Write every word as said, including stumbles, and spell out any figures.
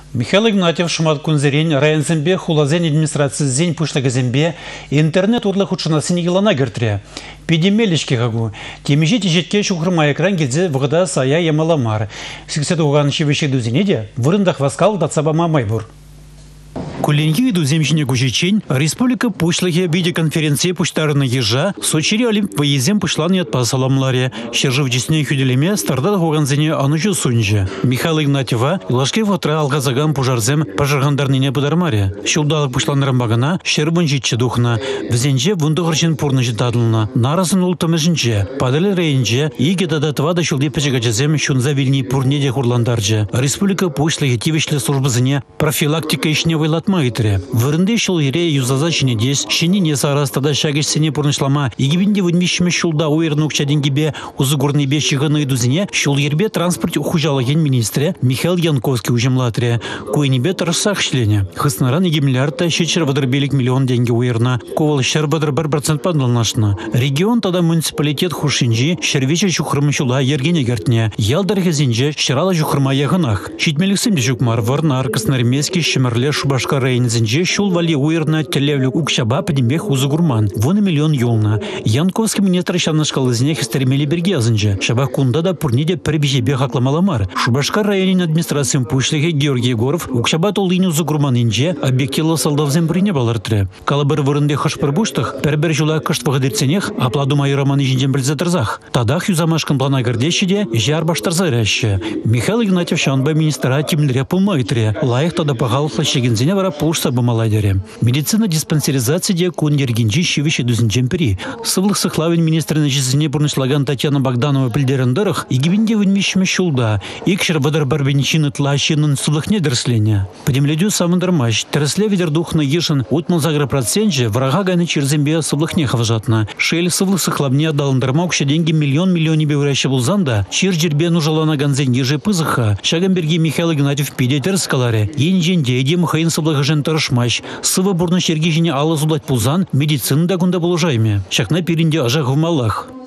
Михаил Игнатьев шумат кунзерень районзембе хулазен администрации зень пушлagazембе интернет урлах ученасын елана гертре. Пидемелишки гагу. Темежите жетке шухрма экран гильзе вгда сая ямаламар. Сиксет уган шивиши дузинеде вырындах васкал дацаба майбур. Кулинги иду земщине гужичень, республика пушлахе видеоконференции пуштарна ежа, сочири олимп поездем пушлан от пасаламларе, щержив честнее хюделеме, стардат хуганзене анучу сунже. Михаил Игнатьева, лашке ватра алгазагам пужарзем, пожаргандарнине подармаре. Щулдалак пушлан рамбагана, щербан житче духна, взенже вундугарчин пурна житадлна, нарасын ултамежинже, падали рейнже, и гедадатва да щулди печагачазем щунза вильни пурнеде хурландарже. Республика пушлахе тивишле служба зене, профилактика ишневой латма. Вырынды шул ере юзазачыне дес, щени не сарас тада шагеш сене пурнышлама, егибинде вынмещиме шулда уйрнук чаденгибе узыгурный бещиганы идузине, шул ербе транспорт ухужала ген министре Михаил Янковский ужемлатре, куйнебе тарсах шлене. Хыснаран егимлярта щечер вадрбелик миллион деньги уйрна, ковал щер вадр бір процент падланашна. Регион тада муниципалитет хушинжи, щервече чухрымы шула ергене гертне, ялдар хезинже щерала чухрыма ягынах. Щитмеликсым дежукмар варнар, каснармески щемерле шубашка рейнзенже шул вали уйрна телевлю укшаба подимбех узугурман. Вон миллион юлна. Янковский министр шамна шкалызне хистермели бергезенже. Шаба кунда да пурниде прибежебе хакламаламар. Шубашкар районин администрациям пушлиге Георгий Егоров укшаба толыни узугурман инже объектила солдавзем прине балартре. Калабыр вырынде хашпырбуштах пербер жула каштвагадырценех апладу майы роман ижинжен брильзатырзах. Тадах юзамашкан плана гордещиде жар баштарзаряще. Михаил Игнатьев шанба министра тимлере пулмайтре. Лайх тада пахал флащегензене вара пушса бумаладере. Медицина диспансеризации де кундергинджи щевище дузинчемпери. Сывлых сахлавин министра начислене пурнышлаган Татьяна Богданова пильдерендерах и гибинде вынмищме шулда. Икшер вадар барбеничины тлащинын сывлых недерсленя. Подемлядю самандармащ. Тересле ведердух на ешен утмал загропроценже врага гайны черзембе сывлых нехавжатна. Шель сывлых сахлавне отдаландарма укша деньги миллион миллионе бевряща булзанда. Чир жербе нужала на ганзен еже пызыха. Шагамберги Михаил Игнатьев пиде терскаларе. Енженде едем хайын сывлых жентарышмащ. Сыва бурна шергижине ала зудать пузан, медицина да гунда булужайме. Шакна перинде ажах в малах.